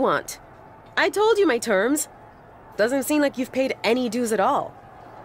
want? I told you my terms. Doesn't seem like you've paid any dues at all.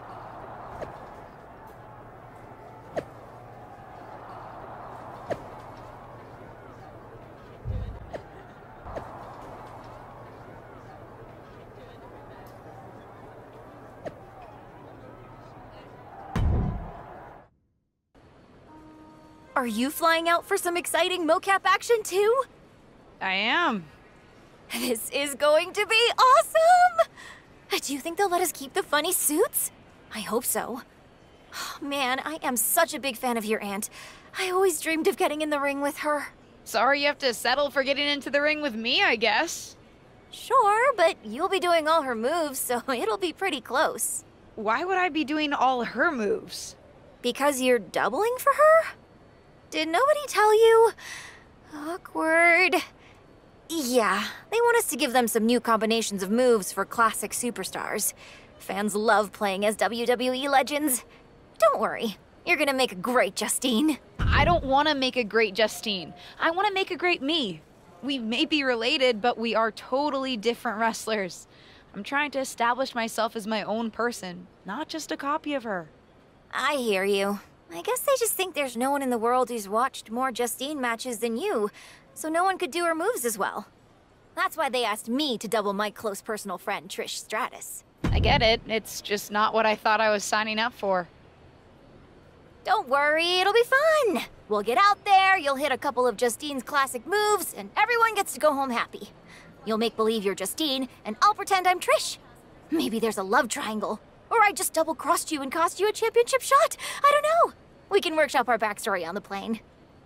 Are you flying out for some exciting mocap action too? I am. This is going to be awesome! Do you think they'll let us keep the funny suits? I hope so. Man, I am such a big fan of your aunt. I always dreamed of getting in the ring with her. Sorry you have to settle for getting into the ring with me, I guess. Sure, but you'll be doing all her moves, so it'll be pretty close. Why would I be doing all her moves? Because you're doubling for her? Did nobody tell you? Awkward. Yeah, they want us to give them some new combinations of moves for classic superstars. Fans love playing as WWE legends. Don't worry, you're gonna make a great Justine. I don't want to make a great Justine. I want to make a great me. We may be related, but we are totally different wrestlers. I'm trying to establish myself as my own person, not just a copy of her. I hear you. I guess they just think there's no one in the world who's watched more Justine matches than you, so no one could do her moves as well. That's why they asked me to double my close personal friend, Trish Stratus. I get it. It's just not what I thought I was signing up for. Don't worry, it'll be fun. We'll get out there, you'll hit a couple of Justine's classic moves, and everyone gets to go home happy. You'll make believe you're Justine, and I'll pretend I'm Trish. Maybe there's a love triangle. Or I just double-crossed you and cost you a championship shot. I don't know. We can workshop our backstory on the plane.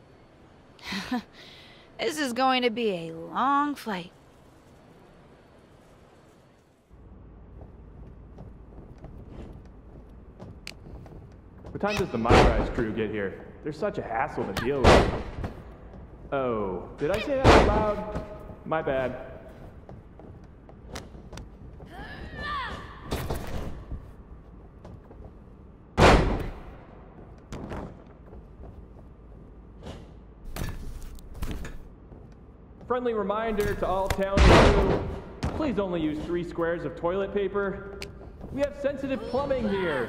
This is going to be a long flight. What time does the My Rise crew get here? They're such a hassle to deal with. Oh, did I say that out loud? My bad. Friendly reminder to all town crew, please only use 3 squares of toilet paper. We have sensitive plumbing here.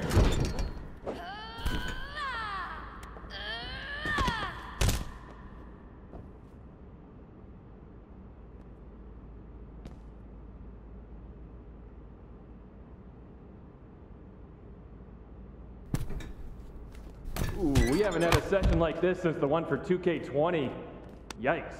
Ooh, we haven't had a session like this since the one for 2K20. Yikes.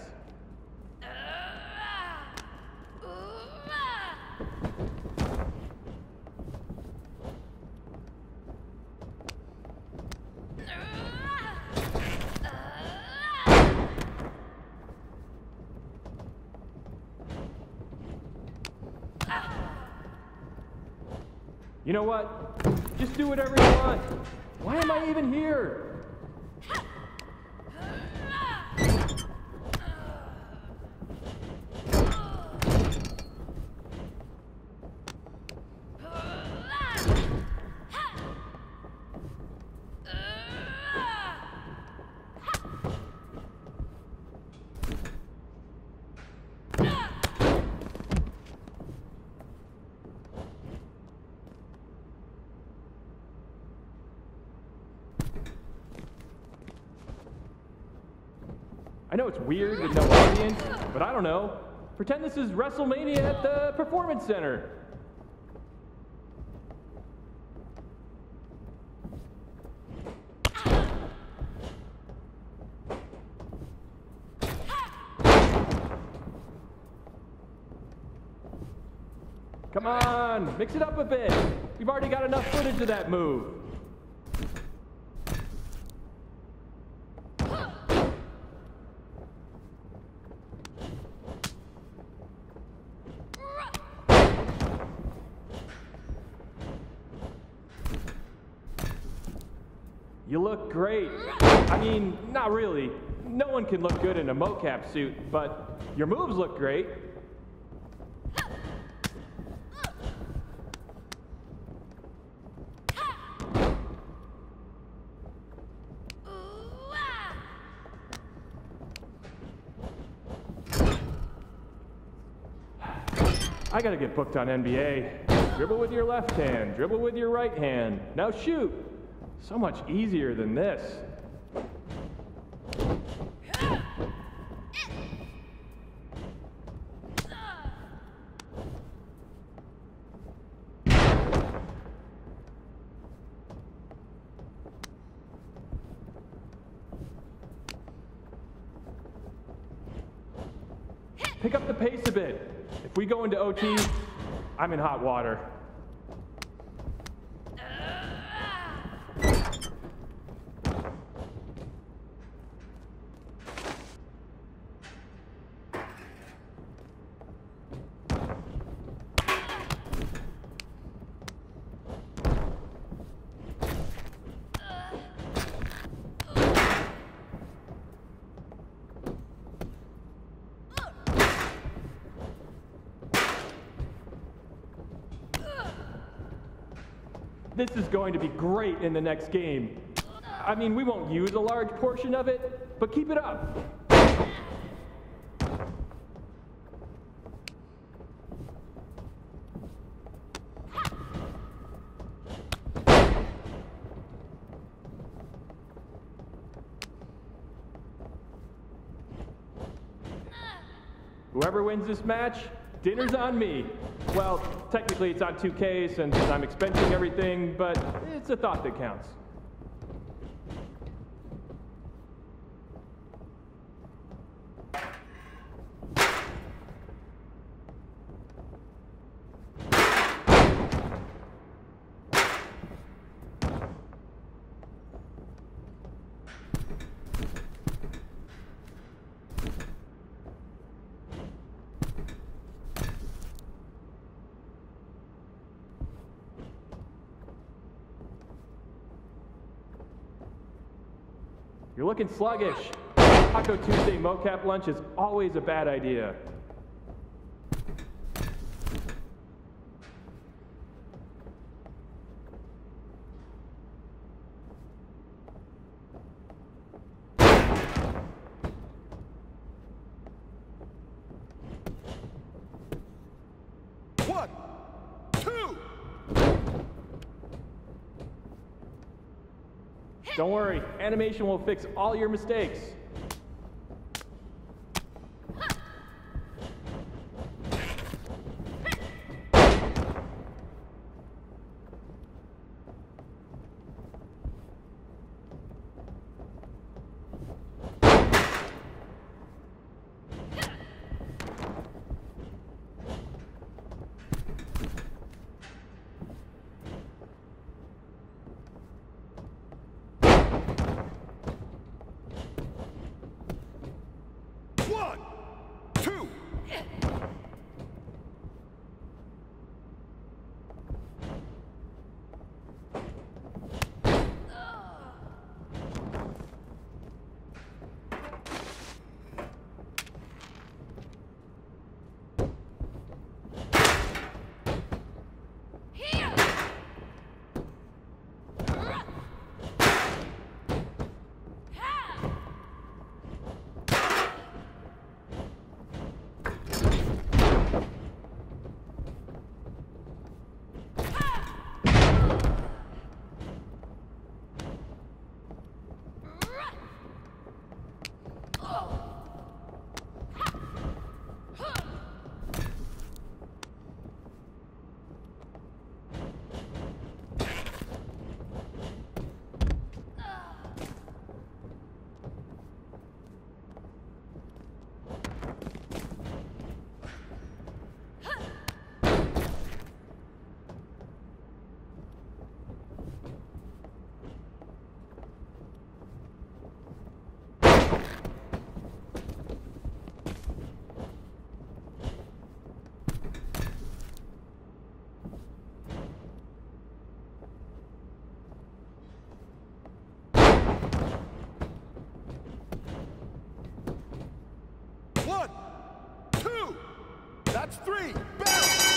You know what? Just do whatever you want. Why am I even here? I know it's weird with no audience, but I don't know. Pretend this is WrestleMania at the Performance Center. Come on, mix it up a bit. We've already got enough footage of that move. You look great. I mean, not really. No one can look good in a mocap suit, but your moves look great. I gotta get booked on NBA. Dribble with your left hand, dribble with your right hand. Now shoot! So much easier than this. Pick up the pace a bit. If we go into OT, I'm in hot water. This is going to be great in the next game. I mean, we won't use a large portion of it, but keep it up. Whoever wins this match, dinner's on me. Well, technically it's on 2K since I'm expensing everything, but it's a thought that counts. You're looking sluggish. Taco Tuesday mocap lunch is always a bad idea. One, two. Don't worry, animation will fix all your mistakes. One, two. One, two. That's three. Bounce.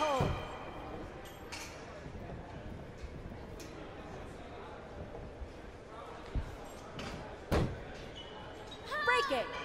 hold. Break it.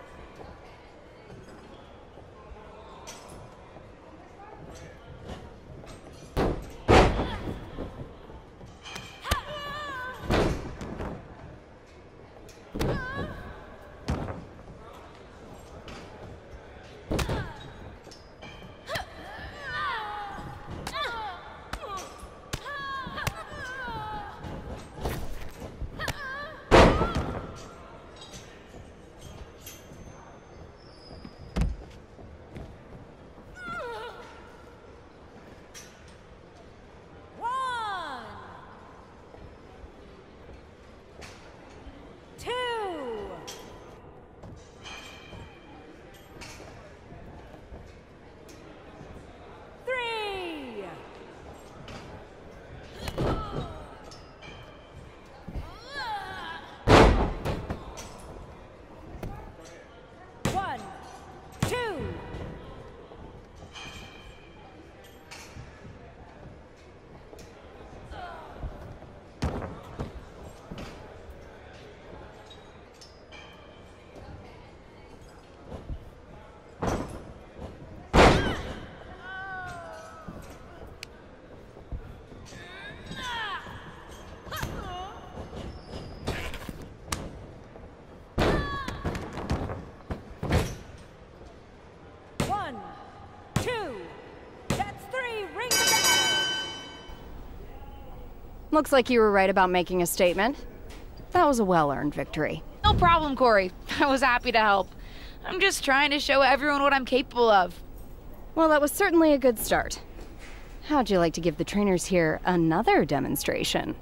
Looks like you were right about making a statement. That was a well-earned victory. No problem, Corey. I was happy to help. I'm just trying to show everyone what I'm capable of. Well, that was certainly a good start. How'd you like to give the trainers here another demonstration?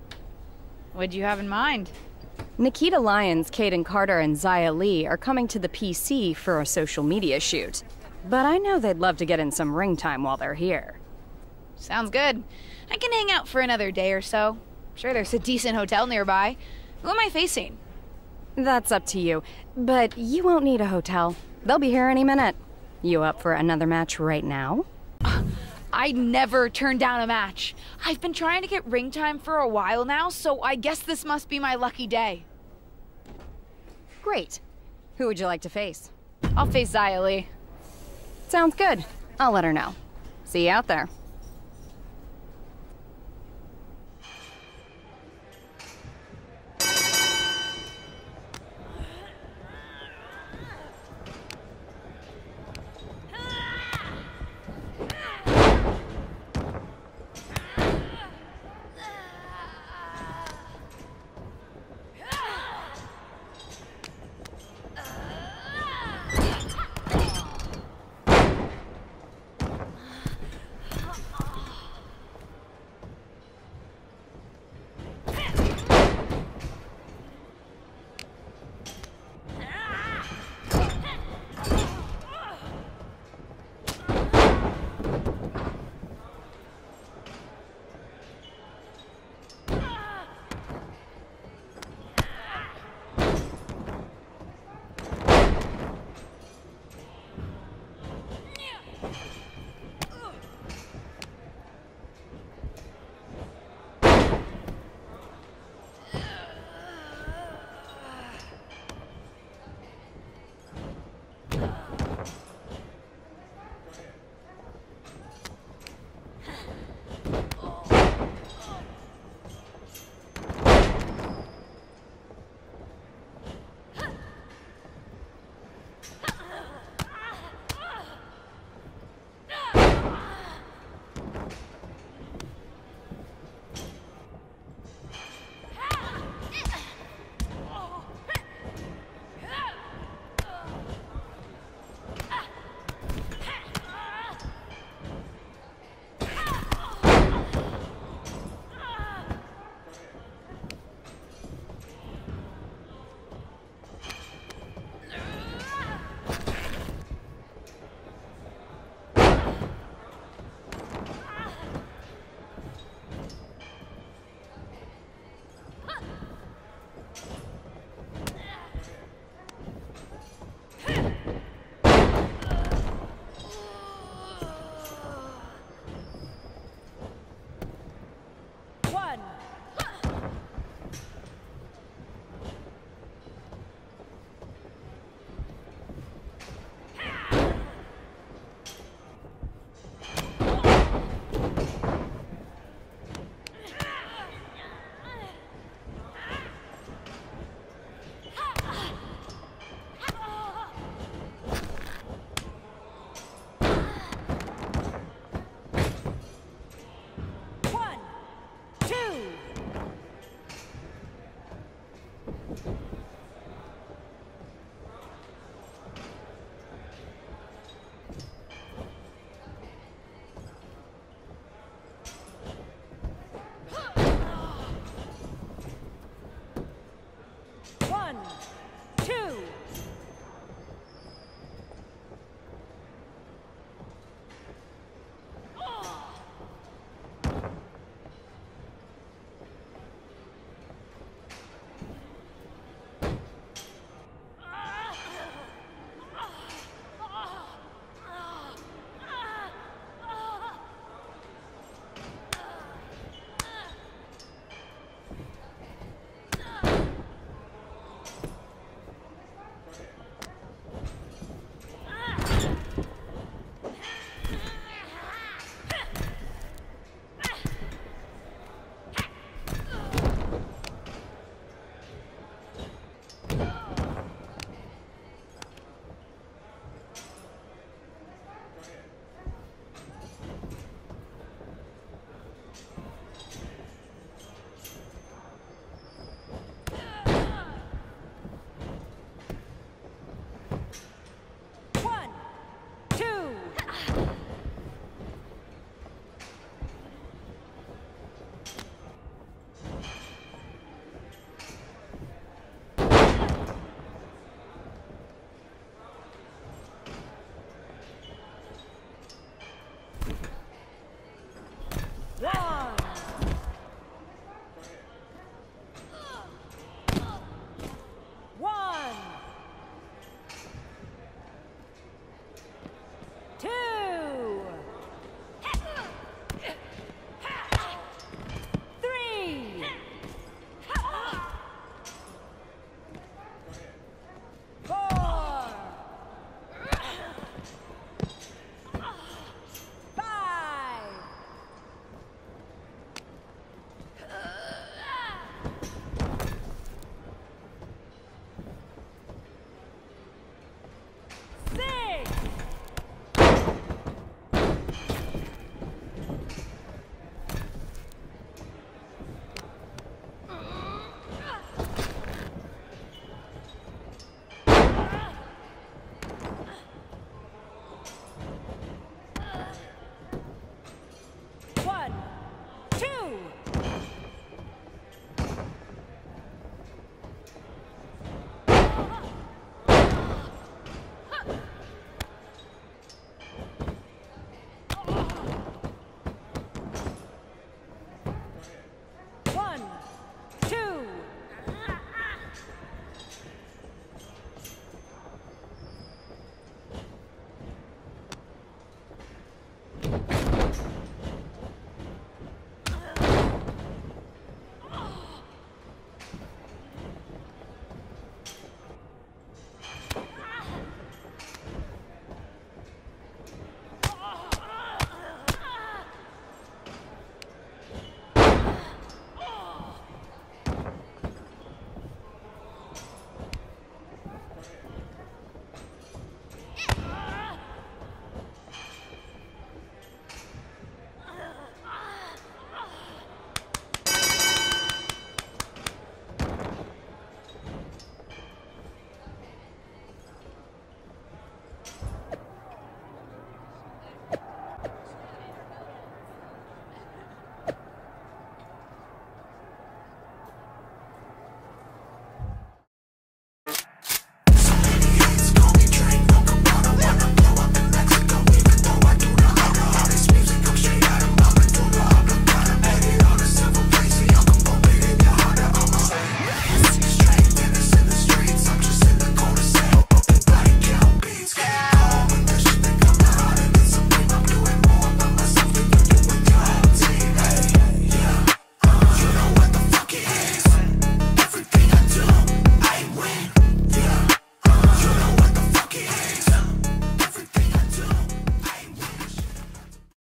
What'd you have in mind? Nikita Lyons, Caden Carter, and Zaya Lee are coming to the PC for a social media shoot. But I know they'd love to get in some ring time while they're here. Sounds good. I can hang out for another day or so. Sure, there's a decent hotel nearby. Who am I facing? That's up to you, but you won't need a hotel. They'll be here any minute. You up for another match right now? I never turn down a match. I've been trying to get ring time for a while now, so I guess this must be my lucky day. Great. Who would you like to face? I'll face Zaya Lee. Sounds good. I'll let her know. See you out there.